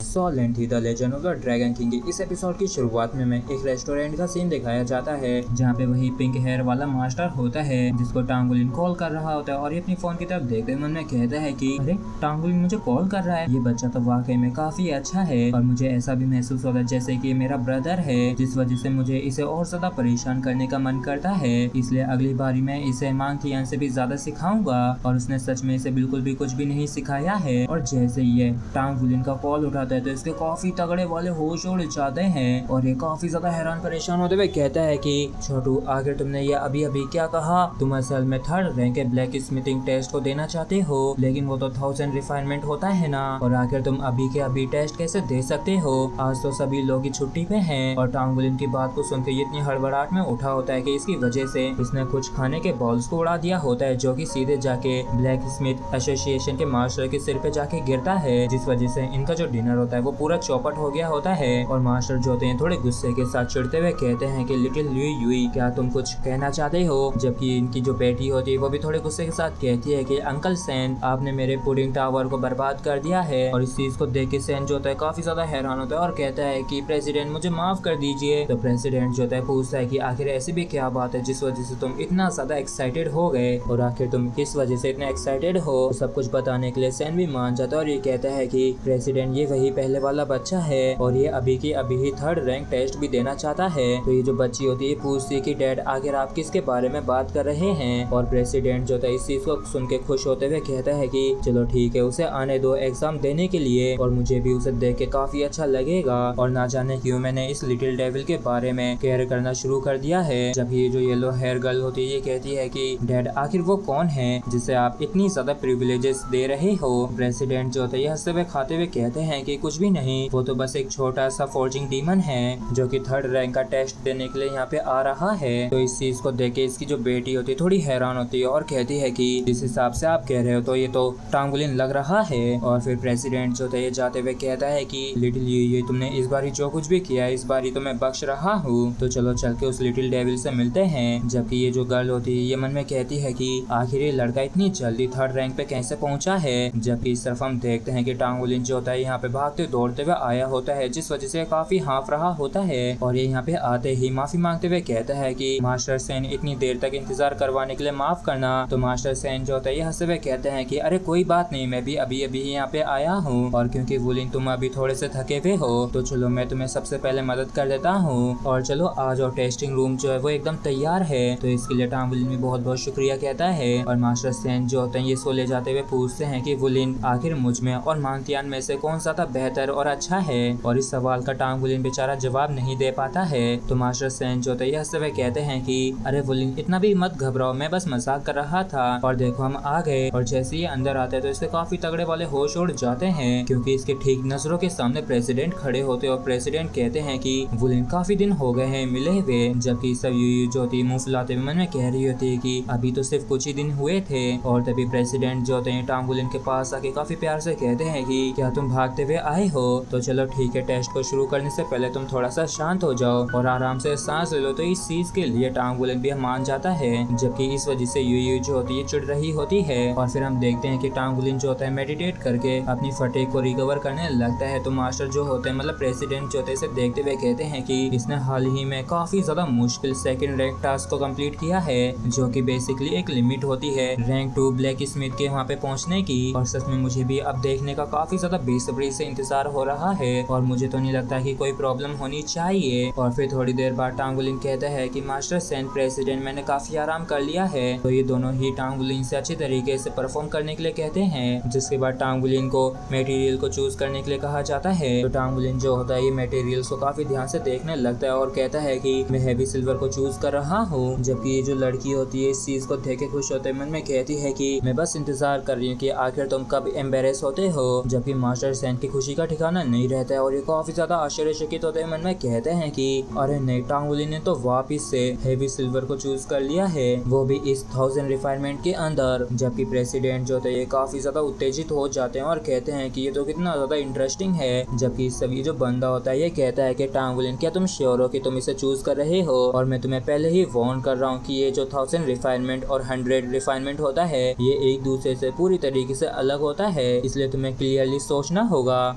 सॉलेंट थी the legend of the dragon king. इस episode की शुरुआत में हमें एक रेस्टोरेंट का सीन दिखाया जाता है जहाँ पे वही पिंक हेयर वाला मास्टर होता है जिसको टांगुलिन कॉल कर रहा होता है और ये अपनी फोन की तरफ देखते मन में कहता है कि अरे टांगुलिन मुझे कॉल कर रहा है, ये बच्चा तो वाकई में काफी अच्छा है और मुझे ऐसा भी महसूस होता है जैसे कि मेरा ब्रदर है, जिस वजह से मुझे इसे और ज्यादा परेशान करने का मन करता है। इसलिए अगली बारी मैं इसे मांगथियान से भी ज्यादा सिखाऊंगा। और उसने सच में इसे बिल्कुल भी कुछ भी नहीं सिखाया है। और जैसे ये टांगुलिन का कॉल उठाता है तो इसके काफी तगड़े वाले होश उड़ जाते हैं और ये काफी ज्यादा हैरान परेशान होते हुए कहता है कि छोटू आखिर तुमने ये अभी अभी क्या कहा, तुम असल में 3rd रैंक के ब्लैक स्मिथिंग टेस्ट को देना चाहते हो, लेकिन वो तो 1000 रिफाइनमेंट होता है ना, और आखिर तुम अभी के अभी टेस्ट कैसे दे सकते हो, आज तो सभी लोग की छुट्टी पे हैं। और टांगुलिन की बात को सुनकर ये इतनी हड़बड़ाहट में उठा होता है कि इसकी वजह से इसने कुछ खाने के बॉल्स को उड़ा दिया होता है जो कि सीधे जाके ब्लैक स्मिथ एसोसिएशन के मास्टर के सिर पे जाके गिरता है, जिस वजह से इनका जो डिनर होता है वो पूरा चौपट हो गया होता है। और मास्टर जो होते हैं थोड़े गुस्से के साथ चिढ़ते हुए कहते हैं कि लिटिल ल्यूई यूई क्या तुम कुछ कहना चाहते हो, जबकि इनकी जो बेटी होती है वो भी थोड़े गुस्से के साथ कहती है कि अंकल सैन आपने मेरे पुडिंग टावर को बर्बाद कर दिया है। और इस चीज को देख के सैन जो होता है काफी ज्यादा हैरान होता है और कहता है कि प्रेसिडेंट मुझे माफ कर दीजिए। तो प्रेसिडेंट जो होता है पूछता है कि आखिर ऐसी भी क्या बात है जिस वजह से तुम इतना ज्यादा एक्साइटेड हो गए और आखिर तुम किस वजह से इतने एक्साइटेड हो। तो सब कुछ बताने के लिए सैन भी मान जाता है और ये कहता है कि प्रेसिडेंट ये वही पहले वाला बच्चा है और ये अभी की अभी ही 3rd रैंक टेस्ट भी देना चाहता है। तो ये जो बच्ची होती है पूछती है कि डैड आखिर आप किसके बारे में बात कर रहे हैं। और प्रेसिडेंट जो था इस चीज को सुन के खुश होते हुए कहता है कि चलो ठीक है उसे आने दो एग्जाम देने के लिए और मुझे भी उसे देख के काफी अच्छा लगेगा। और ना जाने क्यों मैंने इस लिटिल डेविल के बारे में केयर करना शुरू कर दिया है। जब ये जो येलो हेयर गर्ल होती है ये कहती है कि डैड आखिर वो कौन है जिसे आप इतनी ज्यादा प्रिविलेजेस दे रहे हो। प्रेसिडेंट जो होता है हंसते हुए खाते हुए कहते हैं कि कुछ भी नहीं, वो तो बस एक छोटा सा फोर्जिंग डीमन है जो कि 3rd रैंक का टेस्ट देने के लिए यहाँ पे आ रहा है। तो इस चीज को देख के इसकी जो बेटी होती है थोड़ी हैरान होती है और कहती है कि जिस हिसाब से आप कह रहे हो तो ये तो टांगुलिन लग रहा है। और फिर प्रेसिडेंट जो था ये जाते हुए कहता है कि लिटिल ये तुमने इस बारी जो कुछ भी किया है इस बारी तो मैं बख्श रहा हूँ, तो चलो चल के उस लिटिल डेविल से मिलते हैं। जबकि ये जो गर्ल होती है ये मन में कहती है कि आखिर ये लड़का इतनी जल्दी 3rd रैंक पे कैसे पहुंचा है। जबकि इस तरफ हम देखते हैं कि टांगुलिन जो होता है यहाँ पे भागते दौड़ते हुए आया होता है जिस वजह से काफी हाँफ रहा होता है। और ये यहाँ पे आते ही माफी मांगते हुए कहता है कि मास्टर सैन इतनी देर तक इंतजार करवाने के लिए माफ करना। तो मास्टर सैन जो होता है हंसते हुए कहते हैं कि अरे कोई बात नहीं, मैं भी अभी अभी यहाँ पे आया हूँ और क्योंकि वुलिन तुम अभी थोड़े से थके हुए हो तो चलो मैं तुम्हें सबसे पहले मदद कर देता हूँ और चलो आ जाओ, टेस्टिंग रूम जो है वो एकदम तैयार है। तो इसके लिए टांगुलिन भी बहुत बहुत शुक्रिया कहता है। और मास्टर सैन जो होते हैं ये सो ले जाते हुए पूछते हैं कि वुलिन आखिर मुझ में और मांगथियान में से कौन सा था बेहतर और अच्छा है। और इस सवाल का टांगुलिन बेचारा जवाब नहीं दे पाता है। तो मास्टर सैन जो होते हैं हंसते हुए कहते हैं कि अरे वुलिन इतना भी मत घबराओ, मैं बस मजाक कर रहा था और देखो हम आ गए। और जैसे ही अंदर आते हैं तो इसके काफी तगड़े वाले होश उड़ जाते हैं क्योंकि इसके ठीक नजरों के सामने प्रेसिडेंट खड़े होते और प्रेसिडेंट कहते हैं कि वुलिन काफी दिन हो गए हैं मिले हुए। जबकि सब जो होती मुंह फुलाते हुए मन में कह रही होती है कि अभी तो सिर्फ कुछ ही दिन हुए थे। और तभी प्रेसिडेंट जो होते हैं टांगुलिन के पास आके काफी प्यार से कहते हैं कि क्या तुम भागते हुए आए हो, तो चलो ठीक है टेस्ट को शुरू करने से पहले तुम थोड़ा सा शांत हो जाओ और आराम से सांस ले लो। तो इस चीज के लिए टांगुलिन भी मान जाता है। जबकि इस वजह से यू जो होती है चिढ़ रही होती है। और फिर हम देखते हैं कि टांगुलिन जो होता है मेडिटेट करके अपनी फटे को रिकवर करने लगता है। तो मास्टर जो होते हैं मतलब प्रेसिडेंट जो होते हैं देखते हुए कहते हैं कि इसने हाल ही में काफी ज्यादा मुश्किल 2nd रैंक टास्क को कंप्लीट किया है जो कि बेसिकली एक लिमिट होती है रैंक 2 ब्लैक स्मिथ के वहाँ पे पहुँचने की। और सच में मुझे भी अब देखने का काफी ज्यादा बेसब्री से इंतजार हो रहा है और मुझे तो नहीं लगता कि कोई प्रॉब्लम होनी चाहिए। और फिर थोड़ी देर बाद टांगुलिन कहता है कि मास्टर सैन प्रेसिडेंट मैंने काफी आराम कर लिया है। तो ये दोनों ही टांगुलिन से अच्छे तरीके से परफॉर्म करने के लिए कहते हैं। जिसके बाद टांगुलिन को मटेरियल को चूज करने के लिए कहा जाता है। तो टांगुलिन जो होता है ये मटेरियल्स को काफी ध्यान से देखने लगता है और कहता है कि मैं हैवी सिल्वर को चूज कर रहा हूँ। जबकि ये जो लड़की होती है इस चीज को देख के खुश होते मन में कहती है कि मैं बस इंतजार कर रही हूँ कि आखिर तुम कब एम्बेरेस होते हो। जबकि मास्टर सैन की खुशी का ठिकाना नहीं रहता है और ये काफी ज्यादा आश्चर्यचकित होते मन में कहते हैं कि अरे नहीं, टांगुलिन ने तो वापिस से हैवी सिल्वर को चूज कर लिया है, वो भी इस 1000 रिफाइनमेंट के अंदर। जबकि प्रेसिडेंट जो होते हैं ये काफी ज्यादा उत्तेजित हो जाते हैं और कहते हैं कि ये तो कितना ज्यादा इंटरेस्टिंग है। जबकि सभी जो बंदा होता है ये कहता है कि टांगुलिन क्या तुम श्योर हो कि तुम इसे चूज कर रहे हो, और मैं तुम्हें पहले ही वार्न कर रहा हूँ कि ये जो 1000 रिफाइनमेंट और 100 रिफाइनमेंट होता है ये एक दूसरे से पूरी तरीके से अलग होता है, इसलिए तुम्हें क्लियरली सोचना होगा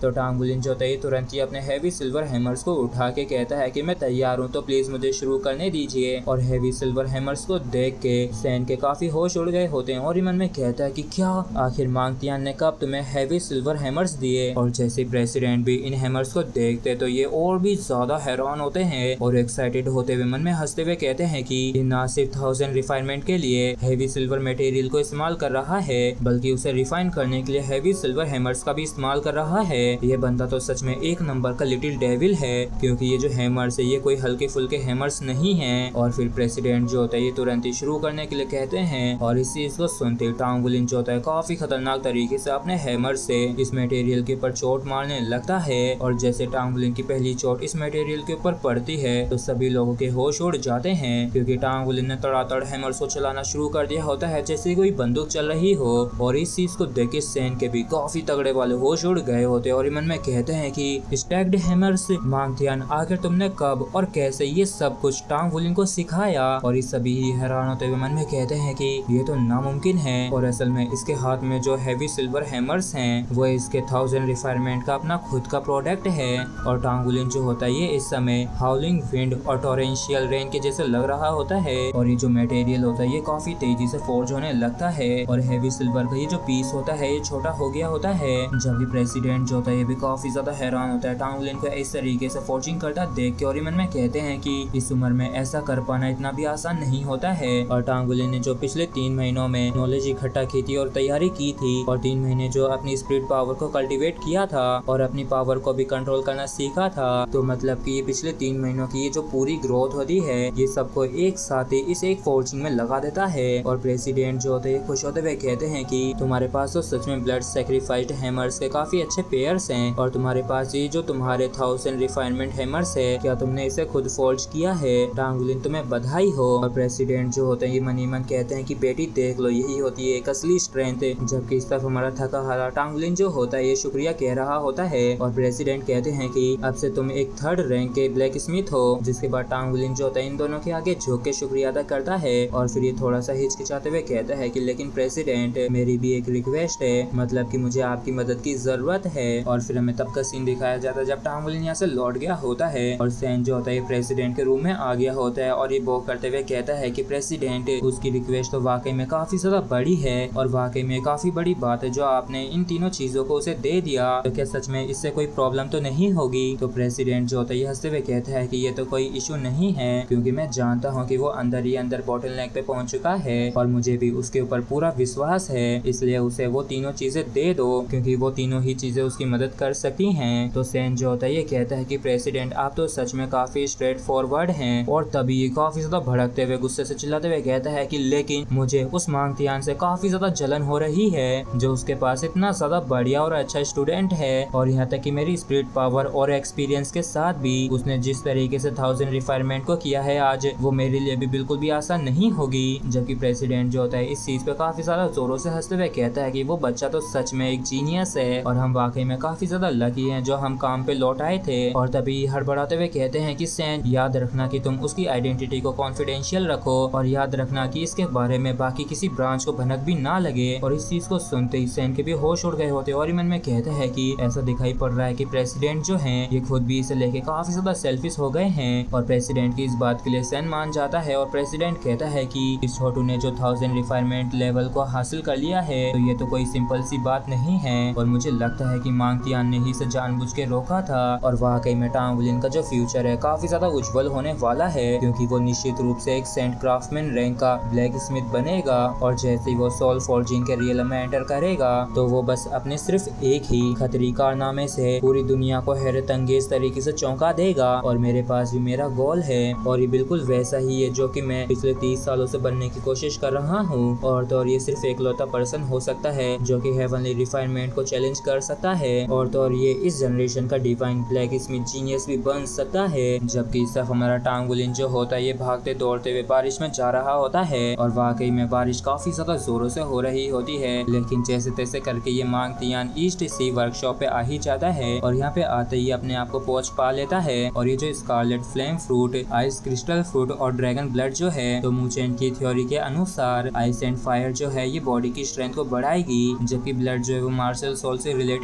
तो टांगुलिन जो है तुरंत ही अपने हैवी सिल्वर हैमर्स को उठा के कहता है कि मैं तैयार हूँ, तो प्लीज मुझे शुरू करने दीजिए। और हैवी सिल्वर हैमर्स को देख के सैन के काफी होश उड़ गए होते हैं और ये मन में कहता है कि क्या आखिर मांग तियान ने कब तुम्हें हैवी सिल्वर हैमर्स दिए। और जैसे प्रेसिडेंट भी इन हैमर्स को देखते तो ये और भी ज्यादा हैरान होते हैं और एक्साइटेड होते हुए मन में हंसते हुए कहते हैं कि ये ना सिर्फ 1000 रिफाइनमेंट के लिए हैवी सिल्वर मटेरियल को इस्तेमाल कर रहा है, बल्कि उसे रिफाइन करने के लिए हैवी सिल्वर हैमर्स का भी इस्तेमाल कर रहा है। ये बंदा तो सच में एक नंबर का लिटिल डेविल है, क्योंकि ये जो हैमर्स है ये कोई हल्के फुल्के हैमर्स नहीं है। और फिर प्रेसिडेंट जो होता है ये तुरंत ही शुरू करने के लिए कहते हैं और इस चीज को सुनते टांगुलिन जो होता है काफी खतरनाक तरीके से अपने हैमर से इस मटेरियल के ऊपर चोट मारने लगता है। और जैसे टांगुलिन की पहली चोट इस मटेरियल के ऊपर पड़ती है तो सभी लोगों के होश उड़ जाते हैं, क्योंकि टांगुलिन ने तड़ातड़ हैमर्स को चलाना शुरू कर दिया होता है जैसे कोई बंदूक चल रही हो। और इस चीज को देख के सैन के भी काफी तगड़े वाले होश उड़ गए होते हैं और मन में कहते हैं कि स्टैक्ड हैमर्स मांग तियान आखिर तुमने कब और कैसे ये सब कुछ टांगुलिन को सिखाया। और इस सभी ही हैरान होते हुए मन में कहते हैं कि ये तो नामुमकिन है और असल में इसके हाथ में जो हैवी सिल्वर हैमर्स हैं वो इसके 1000 रिफाइनमेंट का अपना खुद का प्रोडक्ट है। और टांगुलिन जो होता है ये इस समय हाउलिंग विंड और टोरेंशियल रेन के जैसे लग रहा होता है और ये जो मटेरियल होता है ये काफी तेजी से फोर्ज होने लगता है और हैवी सिल्वर का ये जो पीस होता है ये छोटा हो गया होता है। जब भी प्रेसिडेंट जो होता है ये भी काफी ज्यादा हैरान होता है टांगुलिन को इस तरीके से फोर्जिंग करता देख के और मन में कहते हैं कि इस उम्र में ऐसा कर पाना इतना भी आसान नहीं होता है। और टांगुलिन ने जो पिछले 3 महीनों में नॉलेज इकट्ठा की थी और तैयारी की थी और 3 महीने जो अपनी स्पिरिट पावर को कल्टीवेट किया था और अपनी पावर को भी कंट्रोल करना सीखा था, तो मतलब कि ये पिछले 3 महीनों की ये जो पूरी ग्रोथ होती है ये सबको एक साथ ही इस एक फोर्जिंग में लगा देता है। और प्रेसिडेंट जो होते हैं खुश होते हुए कहते हैं कि तुम्हारे पास तो सच में ब्लड सैक्रिफाइस्ड हैमर्स के काफी अच्छे पेयर्स हैं और तुम्हारे पास ये जो तुम्हारे 1000 रिफाइनमेंट हैमर्स है क्या तुमने इसे खुद फोर्ज किया है। टांगुलिन तुम्हें बधाई हो। और प्रेसिडेंट जो होते हैं ये मनी मन कहते हैं कि बेटी देख लो यही होती है एक असली स्ट्रेंथ, जबकि इस तरफ हमारा थका हारा टांगुलिन जो होता है ये शुक्रिया कह रहा होता है। और प्रेसिडेंट कहते हैं कि अब से तुम एक 3rd रैंक के ब्लैक स्मिथ हो। जिसके बाद टांगुलिन जो होता है इन दोनों के आगे झुक के शुक्रिया अदा करता है और फिर ये थोड़ा सा हिचकिचाते हुए कहता है कि लेकिन प्रेसिडेंट मेरी भी एक रिक्वेस्ट है, मतलब कि मुझे आपकी मदद की जरूरत है। और फिर हमें तब का सीन दिखाया जाता है जब टांगुलिन यहाँ से लौट गया होता है और सैन जो होता है प्रेसिडेंट के रूम में आ गया होता है और ये वो करते हुए कहता है कि प्रेसिडेंट उसकी रिक्वेस्ट तो वाकई में काफी ज्यादा बड़ी है और वाकई में काफी बड़ी बात है जो आपने इन तीनों चीजों को उसे दे दिया, तो क्या सच में इससे कोई प्रॉब्लम तो नहीं होगी। तो प्रेसिडेंट जो होता है हंसते हुए कहता है कि ये तो कोई इशू नहीं है, क्योंकि मैं जानता हूँ कि वो अंदर ही अंदर बॉटल नेक पे पहुंच चुका है और मुझे भी उसके ऊपर पूरा विश्वास है, इसलिए उसे वो तीनों चीजें दे दो क्योंकि वो तीनों ही चीजें उसकी मदद कर सकती हैं। तो सैन जो होता है ये कहता है कि प्रेसिडेंट आप तो सच में काफी स्ट्रेट फॉरवर्ड हैं। और तभी ये काफी ज्यादा भड़कते हुए गुस्से से चिल्लाते हुए कहता है कि लेकिन मुझे उस मांग तियान से काफी ज्यादा जलन हो रही है जो उसके पास इतना ज्यादा बढ़िया और अच्छा स्टूडेंट है और यहाँ तक कि मेरी स्पिरिट पावर और एक्सपीरियंस के साथ भी उसने जिस तरीके से 1000 रिफाइनमेंट को किया है आज वो मेरे लिए भी बिल्कुल भी आसान नहीं होगी। जबकि प्रेसिडेंट जो होता है इस चीज पे काफी ज्यादा जोरों से हंसते हुए कहता है कि वो बच्चा तो सच में एक जीनियस है और हम वाकई में काफी ज्यादा लकी हैं जो हम काम पे लौट आए थे। और तभी हड़बड़ाते हुए कहते हैं कि सैन याद रखना कि तुम उसकी आइडेंटिटी को कॉन्फिडेंशियल रखो और याद रखना कि इसके बारे में बाकी किसी ब्रांच को भनक भी ना लगे। और इस चीज को सुनते ही सैन के भी होश उड़ गए होते और मन में कहते हैं कि ऐसा दिखाई पड़ रहा है कि प्रेसिडेंट जो हैं ये खुद भी इसे लेके काफी ज्यादा सेल्फिश हो गए हैं। और प्रेसिडेंट की इस बात के लिए सैन मान जाता है और प्रेसिडेंट कहता है कि इस छोटू ने जो 1000 रिफाइनमेंट लेवल को हासिल कर लिया है तो ये तो कोई सिंपल सी बात नहीं है और मुझे लगता है कि मांग तियान ने ही इसे जानबूझ के रोका था। और वाकई में टांगुलिन का जो फ्यूचर है काफी ज्यादा उज्जवल होने वाला है क्योंकि वो निश्चित रूप से एक सेंट क्राफ्टमैन रैंक का ब्लैक स्मिथ बनेगा और जैसे ही वो सोल फॉर्जिंग के रियल में एंटर करेगा तो वो बस अपने सिर्फ एक ही खतरी कारनामे से पूरी दुनिया को हैरत अंगेज तरीके से चौंका देगा। और मेरे पास भी मेरा गोल है और ये बिल्कुल वैसा ही है जो कि मैं पिछले 30 सालों से बनने की कोशिश कर रहा हूँ। और तो और ये सिर्फ एकलौता पर्सन हो सकता है जो कि हेवनली रिफाइनमेंट को चैलेंज कर सकता है और तो और ये इस जनरेशन का डिवाइन ब्लैक स्मिथ जीनियस भी बन सकता है। जबकि इस तरफ हमारा टांगुलिन जो होता है ये भागते दौड़ते हुए बारिश में जा रहा होता है और वाकई में बारिश काफी ज्यादा जोरों से हो रही होती है, लेकिन जैसे तैसे करके ये मांग तियान ईस्ट सी वर्कशॉप पे आ ही जाता है और यहाँ पे आते ही अपने आप को पहुंच पा लेता है। और ये जो scarlet flame fruit, ice crystal fruit और ड्रैगन ब्लड जो है तो मूचेन की थ्योरी के अनुसार आइस एंड फायर जो है ये बॉडी की स्ट्रेंथ को बढ़ाएगी, जबकि ब्लड जो है वो मार्शल सोल से रिलेटेड है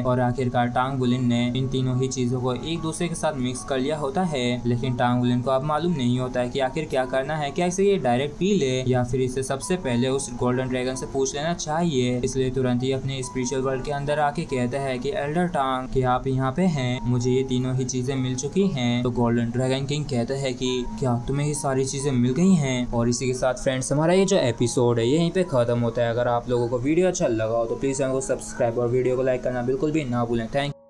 और आखिरकार टांगुलिन ने इन तीनों ही चीजों को एक दूसरे के साथ मिक्स कर लिया होता है। लेकिन टांगुलिन को अब मालूम नहीं होता है कि आखिर क्या करना है, क्या इसे ये डायरेक्ट पी ले या फिर इसे सबसे पहले उस गोल्डन ड्रैगन से पूछ लेना चाहिए। इसलिए तुरंत ही अपने स्पिरिचुअल वर्ल्ड के अंदर आके कहता है कि एल्डर टांग कि आप यहाँ पे हैं, मुझे ये तीनों ही चीजें मिल चुकी हैं। तो गोल्डन ड्रैगन किंग कहता है कि क्या तुम्हें ये सारी चीजें मिल गई हैं। और इसी के साथ फ्रेंड्स हमारा ये जो एपिसोड है यहीं पे खत्म होता है। अगर आप लोगों को वीडियो अच्छा लगा हो तो प्लीज चैनल को सब्सक्राइब और वीडियो को लाइक करना बिल्कुल भी ना भूलें। थैंक